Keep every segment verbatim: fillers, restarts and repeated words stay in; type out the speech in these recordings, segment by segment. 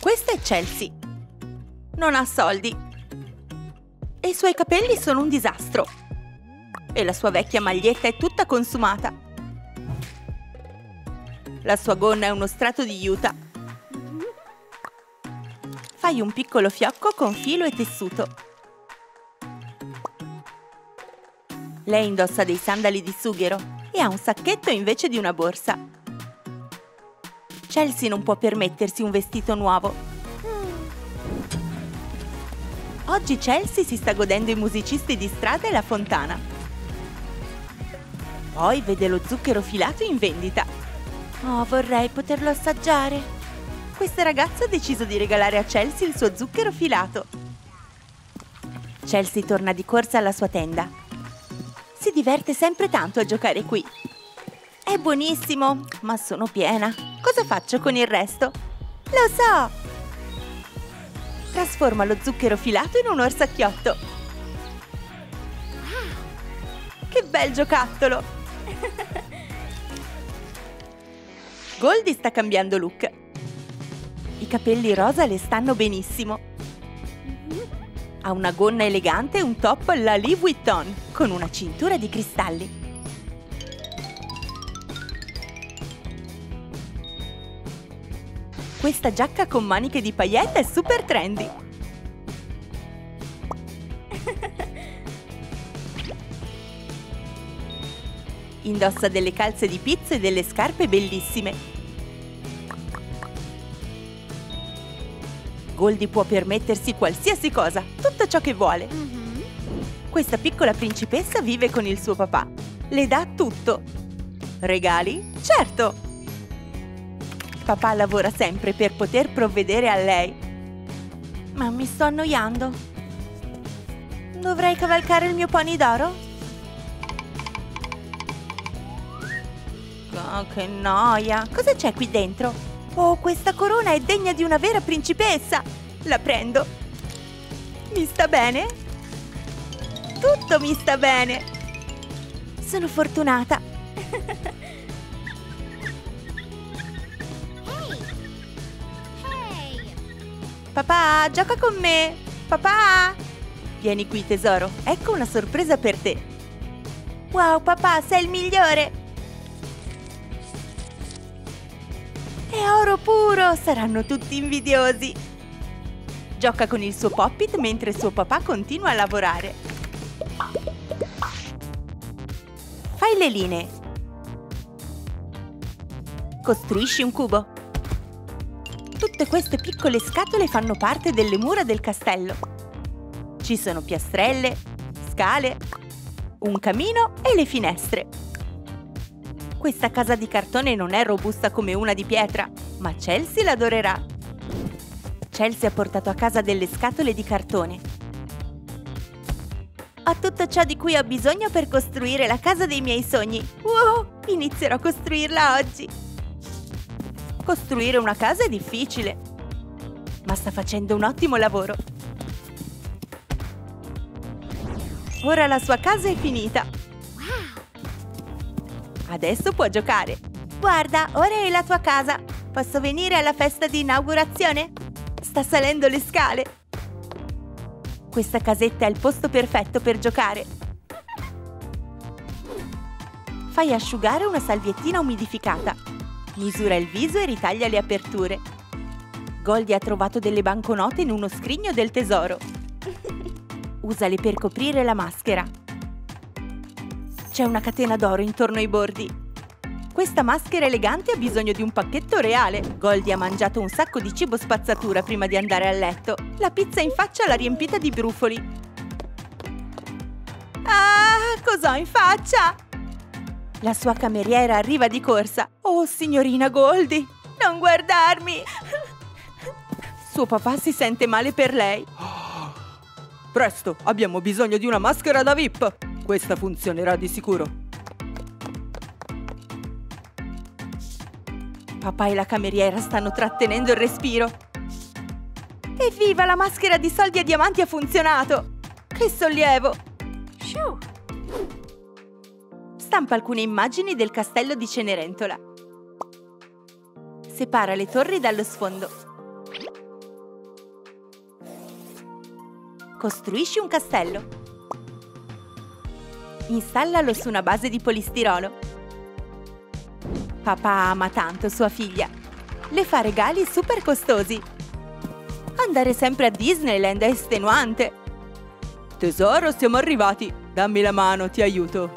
Questa è Chelsea. Non ha soldi. E i suoi capelli sono un disastro. E la sua vecchia maglietta è tutta consumata. La sua gonna è uno strato di juta. Fai un piccolo fiocco con filo e tessuto. Lei indossa dei sandali di sughero e ha un sacchetto invece di una borsa. Chelsea non può permettersi un vestito nuovo. Oggi Chelsea si sta godendo i musicisti di strada e la fontana. Poi vede lo zucchero filato in vendita. Oh, vorrei poterlo assaggiare. Questa ragazza ha deciso di regalare a Chelsea il suo zucchero filato. Chelsea torna di corsa alla sua tenda. Si diverte sempre tanto a giocare qui. È buonissimo, ma sono piena. Cosa faccio con il resto? Lo so! Trasforma lo zucchero filato in un orsacchiotto. Che bel giocattolo! Goldie sta cambiando look. I capelli rosa le stanno benissimo. Ha una gonna elegante e un top alla Louis Vuitton con una cintura di cristalli. Questa giacca con maniche di paillette è super trendy. Indossa delle calze di pizzo e delle scarpe bellissime. Goldie può permettersi qualsiasi cosa, tutto ciò che vuole. Mm-hmm. Questa piccola principessa vive con il suo papà. Le dà tutto. Regali? Certo! Papà lavora sempre per poter provvedere a lei. Ma mi sto annoiando. Dovrei cavalcare il mio pony d'oro? Oh, che noia! Cosa c'è qui dentro? Oh, questa corona è degna di una vera principessa! La prendo! Mi sta bene? Tutto mi sta bene! Sono fortunata! Papà, gioca con me! Papà! Vieni qui, tesoro, ecco una sorpresa per te! Wow, papà, sei il migliore! È oro puro! Saranno tutti invidiosi! Gioca con il suo Pop-It mentre suo papà continua a lavorare. Fai le linee. Costruisci un cubo. Tutte queste piccole scatole fanno parte delle mura del castello. Ci sono piastrelle, scale, un camino e le finestre. Questa casa di cartone non è robusta come una di pietra, ma Chelsea l'adorerà. Chelsea ha portato a casa delle scatole di cartone. Ho tutto ciò di cui ho bisogno per costruire la casa dei miei sogni. Wow! Inizierò a costruirla oggi. Costruire una casa è difficile, ma sta facendo un ottimo lavoro. Ora la sua casa è finita. Adesso può giocare. Guarda, ora è la tua casa. Posso venire alla festa di inaugurazione? Sta salendo le scale. Questa casetta è il posto perfetto per giocare. Fai asciugare una salviettina umidificata. Misura il viso e ritaglia le aperture. Goldie ha trovato delle banconote in uno scrigno del tesoro. Usale per coprire la maschera. C'è una catena d'oro intorno ai bordi. Questa maschera elegante ha bisogno di un pacchetto reale. Goldie ha mangiato un sacco di cibo spazzatura prima di andare a letto. La pizza in faccia l'ha riempita di brufoli. Ah, cos'ho in faccia? La sua cameriera arriva di corsa. Oh, signorina Goldie, non guardarmi! Suo papà si sente male per lei. Presto, abbiamo bisogno di una maschera da V I P. Questa funzionerà di sicuro. Papà e la cameriera stanno trattenendo il respiro. Evviva, la maschera di soldi e diamanti ha funzionato! Che sollievo! Stampa alcune immagini del castello di Cenerentola. Separa le torri dallo sfondo. Costruisci un castello. Installalo su una base di polistirolo. Papà ama tanto sua figlia. Le fa regali super costosi. Andare sempre a Disneyland è estenuante. Tesoro, siamo arrivati. Dammi la mano, ti aiuto.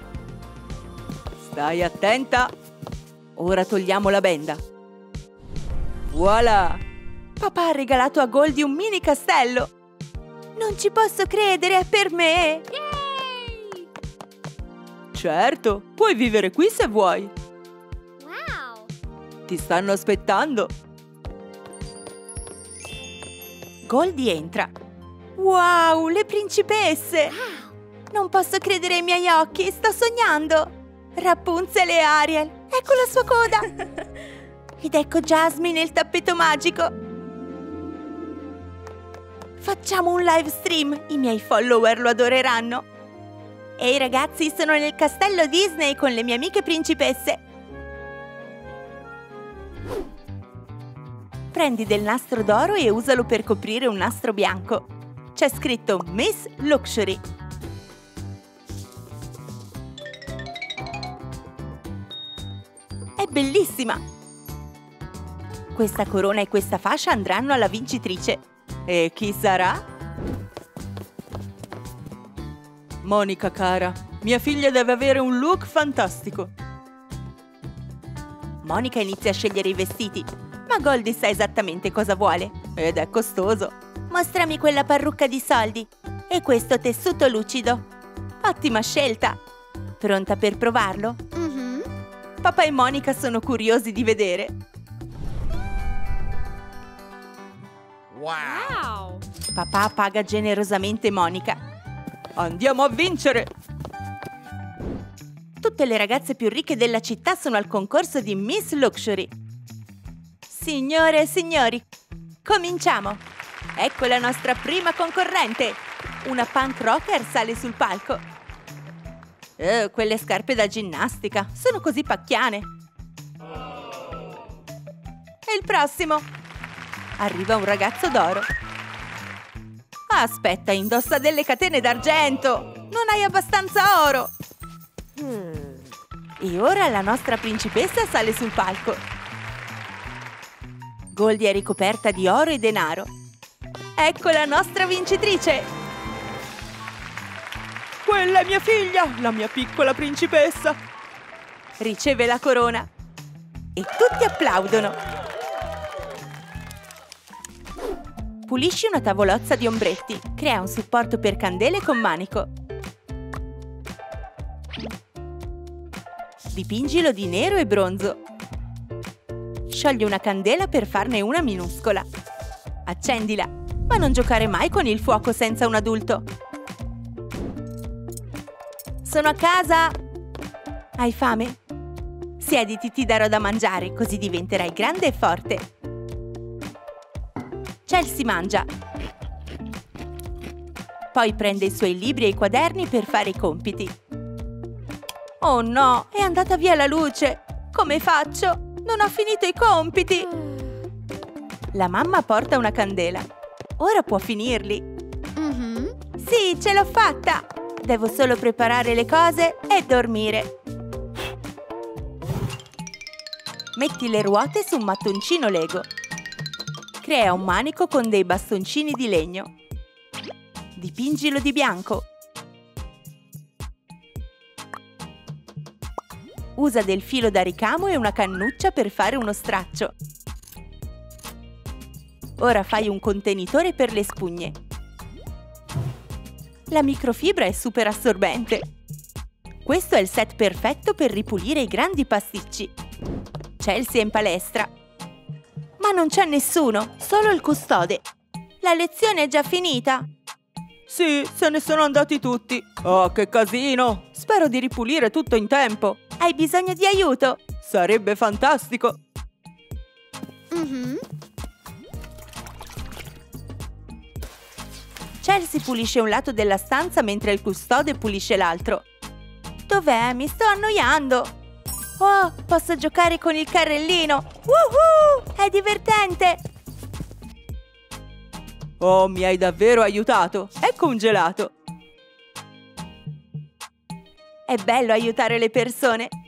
Stai attenta. Ora togliamo la benda. Voilà! Papà ha regalato a Goldie un mini castello. Non ci posso credere, è per me! Yay! Certo, puoi vivere qui se vuoi. Wow! Ti stanno aspettando. Goldie entra. Wow, le principesse! Non posso credere ai miei occhi, sto sognando! Rapunzel e Ariel, ecco la sua coda! Ed ecco Jasmine e il tappeto magico! Facciamo un live stream, i miei follower lo adoreranno! Ehi ragazzi, sono nel castello Disney con le mie amiche principesse! Prendi del nastro d'oro e usalo per coprire un nastro bianco. C'è scritto Miss Luxury. È bellissima! Questa corona e questa fascia andranno alla vincitrice. E chi sarà? Monica, cara, mia figlia deve avere un look fantastico. Monica inizia a scegliere i vestiti, ma Goldie sa esattamente cosa vuole. Ed è costoso. Mostrami quella parrucca di soldi e questo tessuto lucido. Ottima scelta! Pronta per provarlo? Mm-hmm. Papà e Monica sono curiosi di vedere. Wow! Papà paga generosamente Monica. Andiamo a vincere! Tutte le ragazze più ricche della città sono al concorso di Miss Luxury. Signore e signori, cominciamo! Ecco la nostra prima concorrente! Una punk rocker sale sul palco. Eh, quelle scarpe da ginnastica sono così pacchiane. E il prossimo? Arriva un ragazzo d'oro. Aspetta, indossa delle catene d'argento! Non hai abbastanza oro! E ora la nostra principessa sale sul palco. Goldie è ricoperta di oro e denaro. Ecco la nostra vincitrice! Quella è mia figlia, la mia piccola principessa. Riceve la corona. E tutti applaudono. Pulisci una tavolozza di ombretti. Crea un supporto per candele con manico. Dipingilo di nero e bronzo. Sciogli una candela per farne una minuscola. Accendila, ma non giocare mai con il fuoco senza un adulto. Sono a casa! Hai fame? Siediti, ti darò da mangiare, così diventerai grande e forte. Chelsea mangia. Poi prende i suoi libri e i quaderni per fare i compiti. Oh no, è andata via la luce! Come faccio? Non ho finito i compiti! La mamma porta una candela. Ora può finirli. Mm-hmm. Sì, ce l'ho fatta! Devo solo preparare le cose e dormire. Metti le ruote su un mattoncino Lego. Crea un manico con dei bastoncini di legno. Dipingilo di bianco. Usa del filo da ricamo e una cannuccia per fare uno straccio. Ora fai un contenitore per le spugne. La microfibra è super assorbente. Questo è il set perfetto per ripulire i grandi pasticci. Chelsea è in palestra. Ma non c'è nessuno, solo il custode. La lezione è già finita. Sì, se ne sono andati tutti. Oh, che casino! Spero di ripulire tutto in tempo. Hai bisogno di aiuto? Sarebbe fantastico. Mm-hmm. Chelsea pulisce un lato della stanza mentre il custode pulisce l'altro. Dov'è? Mi sto annoiando. Oh, posso giocare con il carrellino. Woohoo! È divertente! Oh, mi hai davvero aiutato! Ecco un gelato! È bello aiutare le persone.